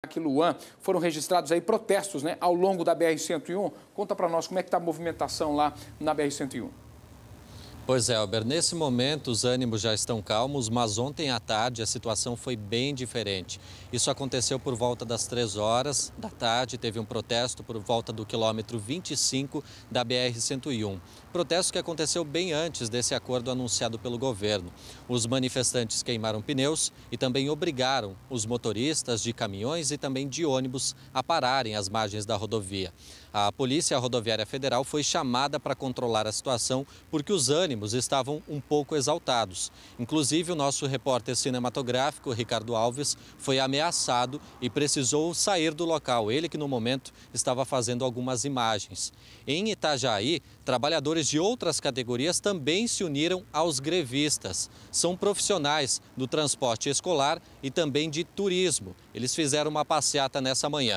Aqui, Luan, foram registrados aí protestos, né, ao longo da BR-101. Conta para nós como é que está a movimentação lá na BR-101. Pois é, Albert, nesse momento os ânimos já estão calmos, mas ontem à tarde a situação foi bem diferente. Isso aconteceu por volta das 3 horas da tarde, teve um protesto por volta do quilômetro 25 da BR-101. Protesto que aconteceu bem antes desse acordo anunciado pelo governo. Os manifestantes queimaram pneus e também obrigaram os motoristas de caminhões e também de ônibus a pararem às margens da rodovia. A Polícia Rodoviária Federal foi chamada para controlar a situação porque os ânimos estavam um pouco exaltados. Inclusive, o nosso repórter cinematográfico, Ricardo Alves, foi ameaçado e precisou sair do local. Ele que, no momento, estava fazendo algumas imagens. Em Itajaí, trabalhadores de outras categorias também se uniram aos grevistas. São profissionais do transporte escolar e também de turismo. Eles fizeram uma passeata nessa manhã.